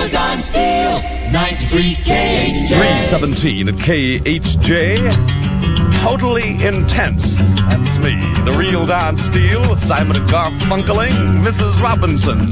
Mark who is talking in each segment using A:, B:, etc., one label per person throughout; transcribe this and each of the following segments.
A: real Don Steele, 93 KHJ.
B: 317 at KHJ. Totally intense. That's me, the real Don Steele, Simon and Garfunkeling, Mrs. Robinson.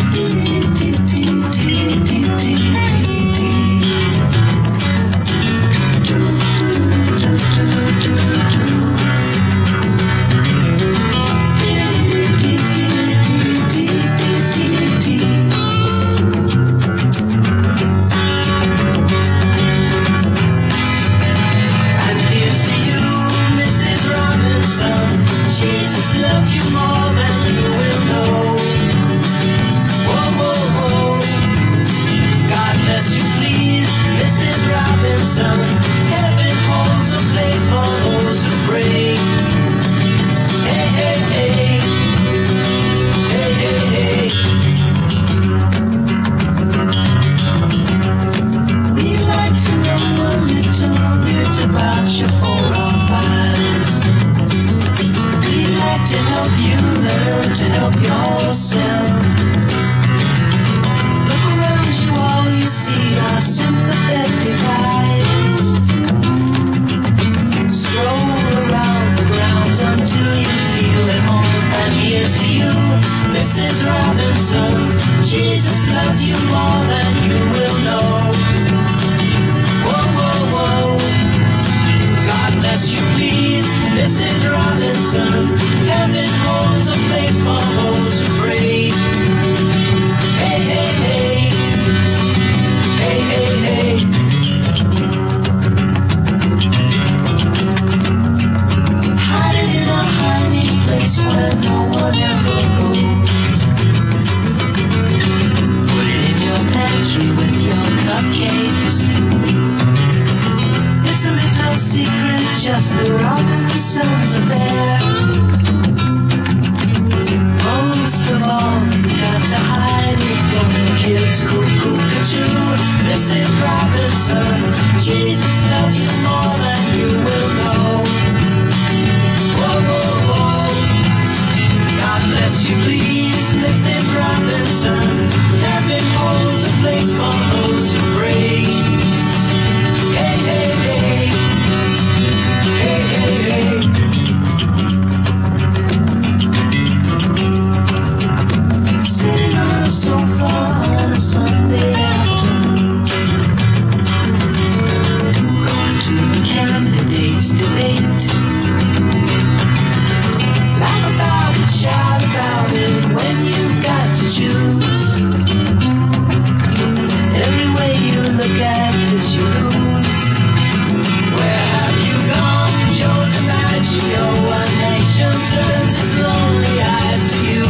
C: Jesus loves you more than you will know. Whoa, whoa, whoa. God bless you, please, Mrs. Robinson. Heaven holds a place for those who pray. Hey, hey, hey. Hey, hey, hey. Hiding in a hiding place where no one ever goes. With your cupcakes, it's a little secret, just the Robinsons affair. Most of all, you got to hide it from the kids. Cuckoo-cuckoo, Mrs. Robinson. Jesus loves you more than you will know. Whoa, whoa, whoa. God bless you, please, Mrs. Robinson. Heaven holds a place for those who pray. Hey, hey, hey. Hey, hey, hey. Sitting on a sofa on a Sunday afternoon, going to the candidates' debate. Laugh about it, shout about it when you've got to choose. Every way you look at it, you lose. Where have you gone, Joe DiMaggio? One nation turns its lonely eyes to you.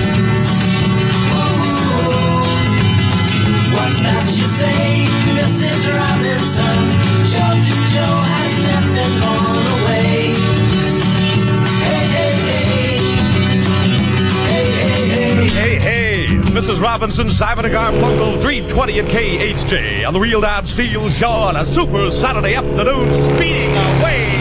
C: Ooh, what's that you say, Mrs. Robinson? Joe has left and gone away. Hey, hey, hey. Hey, hey, hey.
B: Hey, hey, Mrs. Robinson, Simon and Garfunkel, 320 at KHJ on the Real Don Steele Show on a super Saturday afternoon, speeding away.